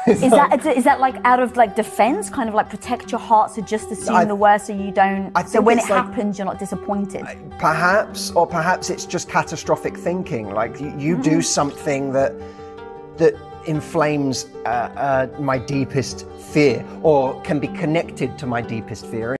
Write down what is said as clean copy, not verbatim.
Is that like out of like defense, kind of like protect your heart, so just assume the worst so you don't, so when it happens you're not disappointed? Perhaps, or perhaps it's just catastrophic thinking, like you do something that inflames my deepest fear, or can be connected to my deepest fear.